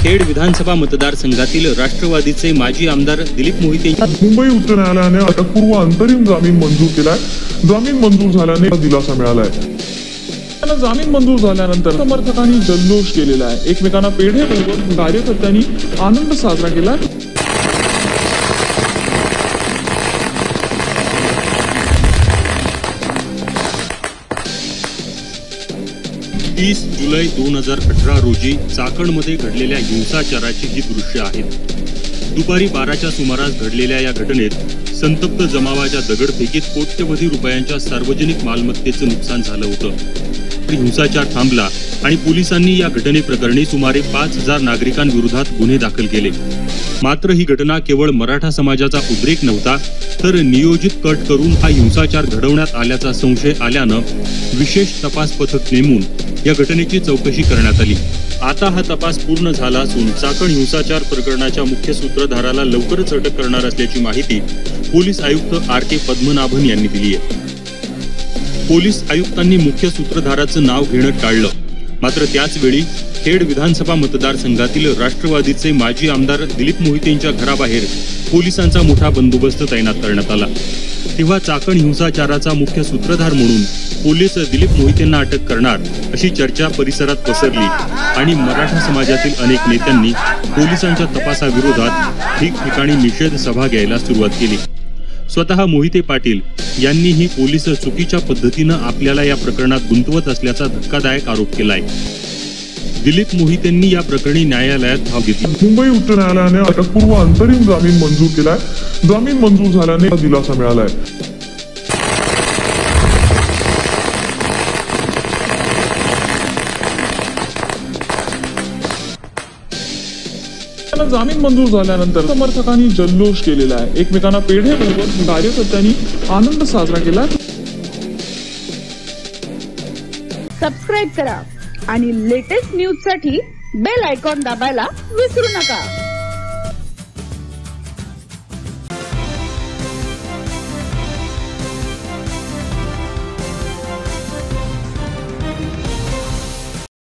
खेड विधानसभा मतदारसंघातील राष्ट्रवादीचे माजी आमदार दिलीप मोहिते मुंबई उच्च न्यायालयाने अटकपूर्व अंतरिम जामीन मंजूर केलाय। जामीन मंजूर झाल्याने दिलासा मिळालाय। जामीन मंजूर झाल्यानंतर समर्थकांनी जल्लोष केलेला आहे। एकमेकांना पेढे देऊन कार्यकर्त्यांनी आनंद साजरा केला। 30 जुलै 2018 रोजी चाकणमध्ये घडलेल्या हिंसाचाराची ही दृश्य आहेत। दुपारी 12च्या सुमारास घडलेल्या या घटनेत संतप्त जमावाच्या दगडफेकीत कोट्यवधी रुपयांच्या सार्वजनिक मालमत्तेचं नुकसान झालं होतं। हिंसाचार थांबला आणि पोलिसांनी या घटनेप्रकरणी सुमारे 5000 नागरिकांविरोधात गुन्हे दाखल केले। मात्र ही घटना केवळ मराठा समाजाचा उद्रेक नव्हता, तर नियोजित कट करून हा हिंसाचार घडवण्यात आल्याचा संशय आल्यानं विशेष तपास पथक नेमून या घटनेची चौकशी करण्यात आली। आता हा तपास पूर्ण झाला असून चाकण हिंसाचार प्रकरणाच्या मुख्य सूत्रधाराला लवकरच अटक करणार असल्याची माहिती पोलीस आयुक्त RK पद्मनाभन यांनी दिली आहे। पोलीस आयुक्तांनी मुख्य सूत्रधाराचं नाव घेणं टाळलं, मात्र त्याच वेळी खेड विधानसभा मतदारसंघातील राष्ट्रवादीचे माजी आमदार दिलीप मोहितेंच्या घराबाहेर पोलिसांचा मोठा बंदोबस्त तैनात करण्यात आला। तेव्हा चाकण हिंसाचाराचा मुख्य सूत्रधार म्हणून पोलीस दिलीप मोहितेंना अटक करणार अशी चर्चा परिसरात पसरली आणि मराठा समाजातील अनेक नेत्यांनी पोलिसांच्या तपासाविरोधात ठिकठिकाणी निषेध सभा घ्यायला सुरुवात केली। स्वतः मोहिते पाटील यांनीही पोलीस चुकीच्या पद्धतीनं आपल्याला या प्रकरणात गुंतवत असल्याचा धक्कादायक आरोप केलाय। दिलीप मोहितेंनी या प्रकरणी न्यायालयात धाव घेतली। मुंबई उच्च न्यायालयाने अटकपूर्व अंतरिम जामीन मंजूर केलाय। जामीन मंजूर झाल्याने दिलासा मिळालाय। जामीन मंजूर झाल्यानंतर समर्थकांनी जल्लोष केलेला आहे। एकमेकांना पेढे देऊन कार्यकर्त्यांनी आनंद साजरा केला। सबस्क्राइब करा आणि लेटेस्ट न्यूज साठी बेल आयकॉन दाबायला विसरू नका।